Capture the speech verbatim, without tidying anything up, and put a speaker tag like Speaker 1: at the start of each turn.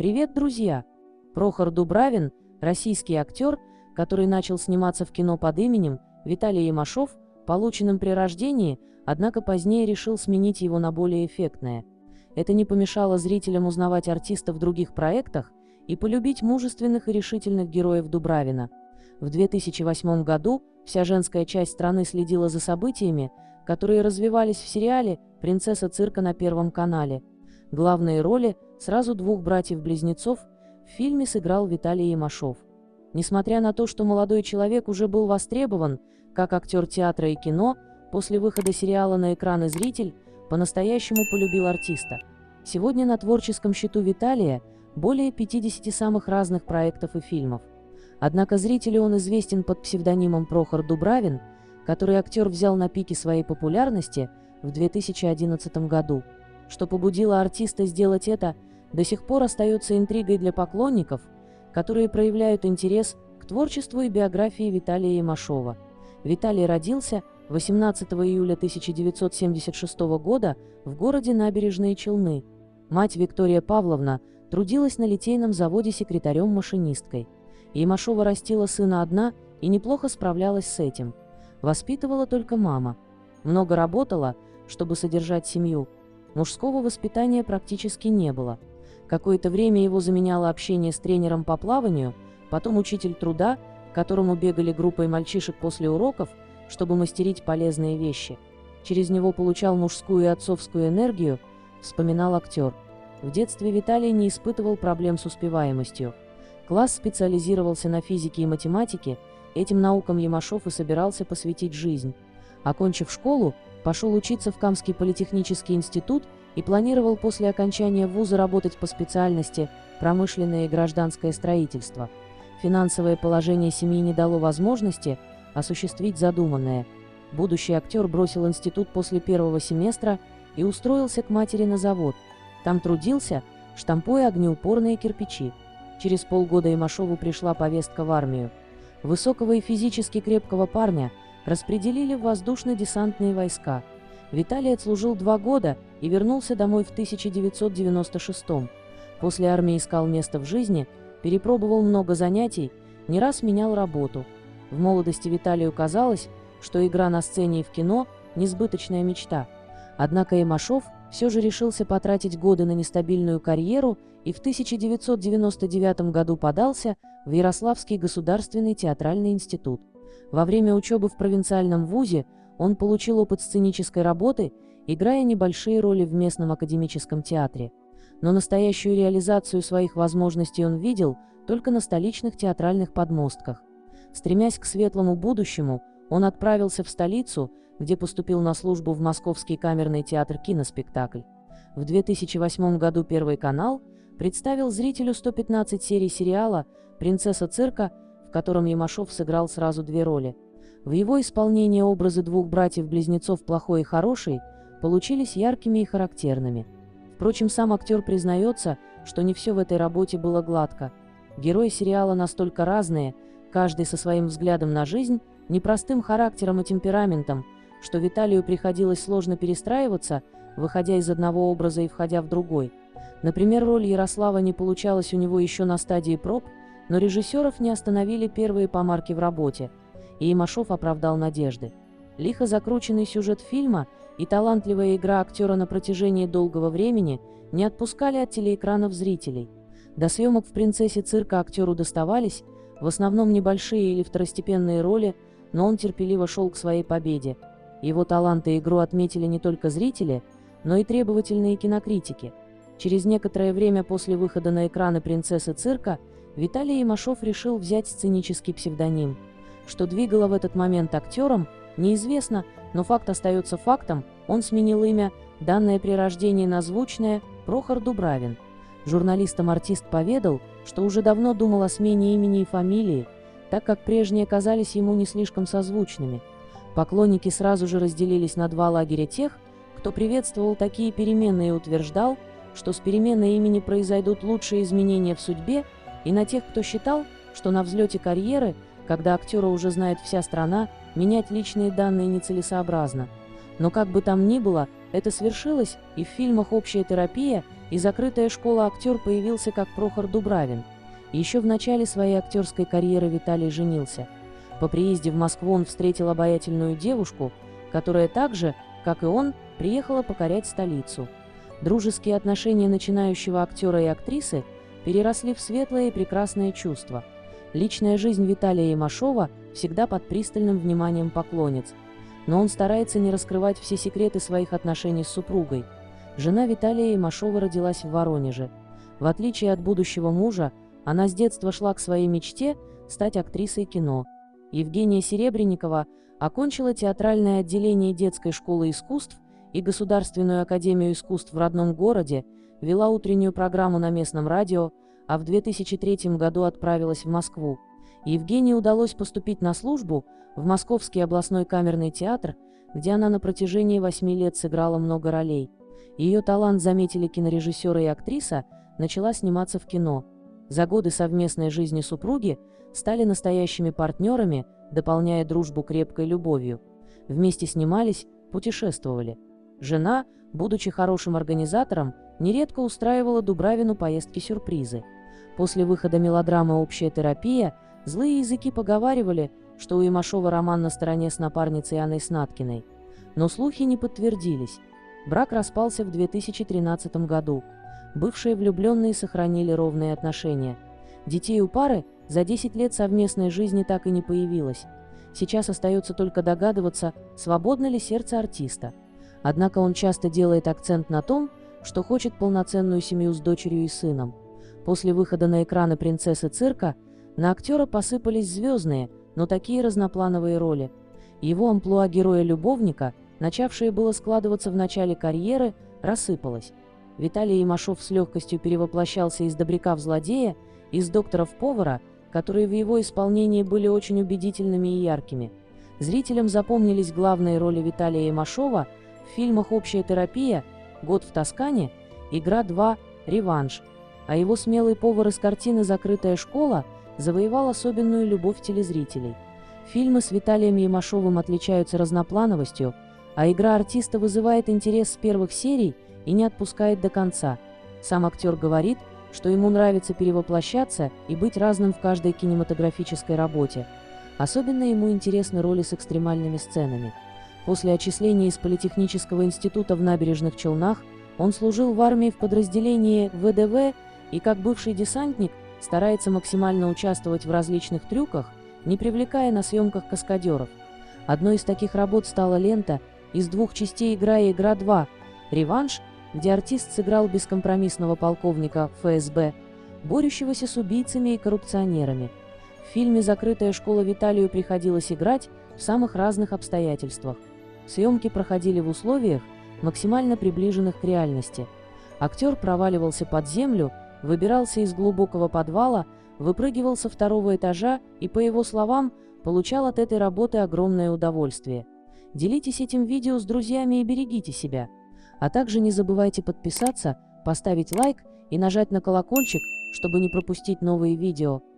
Speaker 1: Привет, друзья! Прохор Дубравин – российский актер, который начал сниматься в кино под именем Виталий Ямашов, полученным при рождении, однако позднее решил сменить его на более эффектное. Это не помешало зрителям узнавать артиста в других проектах и полюбить мужественных и решительных героев Дубравина. В две тысячи восьмом году вся женская часть страны следила за событиями, которые развивались в сериале «Принцесса цирка» на Первом канале. Главные роли сразу двух братьев-близнецов в фильме сыграл Виталий Ямашов. Несмотря на то, что молодой человек уже был востребован как актер театра и кино, после выхода сериала на экраны зритель по-настоящему полюбил артиста. Сегодня на творческом счету Виталия более пятидесяти самых разных проектов и фильмов. Однако зрителю он известен под псевдонимом Прохор Дубравин, который актер взял на пике своей популярности в две тысячи одиннадцатом году. Что побудило артиста сделать это, до сих пор остается интригой для поклонников, которые проявляют интерес к творчеству и биографии Виталия Ямашова. Виталий родился восемнадцатого июля тысяча девятьсот семьдесят шестого года в городе Набережные Челны. Мать Виктория Павловна трудилась на литейном заводе секретарем-машинисткой. Ямашова растила сына одна и неплохо справлялась с этим. Воспитывала только мама. Много работала, чтобы содержать семью. Мужского воспитания практически не было. Какое-то время его заменяло общение с тренером по плаванию, потом учитель труда, к которому бегали группой мальчишек после уроков, чтобы мастерить полезные вещи. Через него получал мужскую и отцовскую энергию, вспоминал актер. В детстве Виталий не испытывал проблем с успеваемостью. Класс специализировался на физике и математике, этим наукам Ямашов и собирался посвятить жизнь. Окончив школу, пошел учиться в Камский политехнический институт и планировал после окончания вуза работать по специальности «Промышленное и гражданское строительство». Финансовое положение семьи не дало возможности осуществить задуманное. Будущий актер бросил институт после первого семестра и устроился к матери на завод. Там трудился, штампуя огнеупорные кирпичи. Через полгода Ямашову пришла повестка в армию. Высокого и физически крепкого парня распределили в воздушно-десантные войска. Виталий отслужил два года и вернулся домой в тысяча девятьсот девяносто шестом. После армии искал место в жизни, перепробовал много занятий, не раз менял работу. В молодости Виталию казалось, что игра на сцене и в кино – несбыточная мечта. Однако Ямашов все же решился потратить годы на нестабильную карьеру и в тысяча девятьсот девяносто девятом году подался в Ярославский государственный театральный институт. Во время учебы в провинциальном вузе он получил опыт сценической работы, играя небольшие роли в местном академическом театре. Но настоящую реализацию своих возможностей он видел только на столичных театральных подмостках. Стремясь к светлому будущему, он отправился в столицу, где поступил на службу в Московский камерный театр «Киноспектакль». В две тысячи восьмом году Первый канал представил зрителю сто пятнадцать серий сериала «Принцесса цирка», в котором Ямашов сыграл сразу две роли. В его исполнении образы двух братьев-близнецов «Плохой» и «Хороший» получились яркими и характерными. Впрочем, сам актер признается, что не все в этой работе было гладко. Герои сериала настолько разные, каждый со своим взглядом на жизнь, непростым характером и темпераментом, что Виталию приходилось сложно перестраиваться, выходя из одного образа и входя в другой. Например, роль Ярослава не получалась у него еще на стадии проб, но режиссеров не остановили первые помарки в работе, и Ямашов оправдал надежды. Лихо закрученный сюжет фильма и талантливая игра актера на протяжении долгого времени не отпускали от телеэкранов зрителей. До съемок в «Принцессе цирка» актеру доставались в основном небольшие или второстепенные роли, но он терпеливо шел к своей победе. Его талант и игру отметили не только зрители, но и требовательные кинокритики. Через некоторое время после выхода на экраны «Принцессы цирка» Виталий Ямашов решил взять сценический псевдоним. Что двигало в этот момент актером, неизвестно, но факт остается фактом, он сменил имя, данное при рождении на звучное Прохор Дубравин. Журналистам артист поведал, что уже давно думал о смене имени и фамилии, так как прежние казались ему не слишком созвучными. Поклонники сразу же разделились на два лагеря: тех, кто приветствовал такие перемены и утверждал, что с переменой имени произойдут лучшие изменения в судьбе, и на тех, кто считал, что на взлете карьеры, когда актера уже знает вся страна, менять личные данные нецелесообразно. Но как бы там ни было, это свершилось, и в фильмах «Общая терапия» и закрытая школа актер появился как Прохор Дубравин. Еще в начале своей актерской карьеры Виталий женился. По приезде в Москву он встретил обаятельную девушку, которая также, как и он, приехала покорять столицу. Дружеские отношения начинающего актера и актрисы переросли в светлое и прекрасное чувство. Личная жизнь Виталия Ямашова всегда под пристальным вниманием поклонниц, но он старается не раскрывать все секреты своих отношений с супругой. Жена Виталия Ямашова родилась в Воронеже. В отличие от будущего мужа, она с детства шла к своей мечте стать актрисой кино. Евгения Серебренникова окончила театральное отделение детской школы искусств и Государственную академию искусств в родном городе, вела утреннюю программу на местном радио, а в две тысячи третьем году отправилась в Москву. Евгении удалось поступить на службу в Московский областной камерный театр, где она на протяжении восьми лет сыграла много ролей. Ее талант заметили кинорежиссеры и актриса, начала сниматься в кино. За годы совместной жизни супруги стали настоящими партнерами, дополняя дружбу крепкой любовью. Вместе снимались, путешествовали. Жена, будучи хорошим организатором, нередко устраивала Дубравину поездки-сюрпризы. После выхода мелодрамы «Общая терапия» злые языки поговаривали, что у Ямашова роман на стороне с напарницей Анной Снаткиной. Но слухи не подтвердились. Брак распался в две тысячи тринадцатом году. Бывшие влюбленные сохранили ровные отношения. Детей у пары за десять лет совместной жизни так и не появилось. Сейчас остается только догадываться, свободно ли сердце артиста. Однако он часто делает акцент на том, что хочет полноценную семью с дочерью и сыном. После выхода на экраны «Принцессы цирка» на актера посыпались звездные, но такие разноплановые роли. Его амплуа героя-любовника, начавшее было складываться в начале карьеры, рассыпалось. Виталий Ямашов с легкостью перевоплощался из добряка в злодея, из доктора в повара, которые в его исполнении были очень убедительными и яркими. Зрителям запомнились главные роли Виталия Ямашова в фильмах «Общая терапия», «Год в Тоскане», «Игра два», «Реванш», а его смелый повар из картины «Закрытая школа» завоевал особенную любовь телезрителей. Фильмы с Виталием Ямашовым отличаются разноплановостью, а игра артиста вызывает интерес с первых серий и не отпускает до конца. Сам актер говорит, что ему нравится перевоплощаться и быть разным в каждой кинематографической работе. Особенно ему интересны роли с экстремальными сценами. После отчисления из Политехнического института в Набережных Челнах он служил в армии в подразделении вэ дэ вэ и, как бывший десантник, старается максимально участвовать в различных трюках, не привлекая на съемках каскадеров. Одной из таких работ стала лента из двух частей «Игра» и «Игра два», «Реванш», где артист сыграл бескомпромиссного полковника эф эс бэ, борющегося с убийцами и коррупционерами. В фильме «Закрытая школа» Виталию приходилось играть в самых разных обстоятельствах. Съемки проходили в условиях, максимально приближенных к реальности. Актер проваливался под землю, выбирался из глубокого подвала, выпрыгивал со второго этажа и, по его словам, получал от этой работы огромное удовольствие. Делитесь этим видео с друзьями и берегите себя. А также не забывайте подписаться, поставить лайк и нажать на колокольчик, чтобы не пропустить новые видео.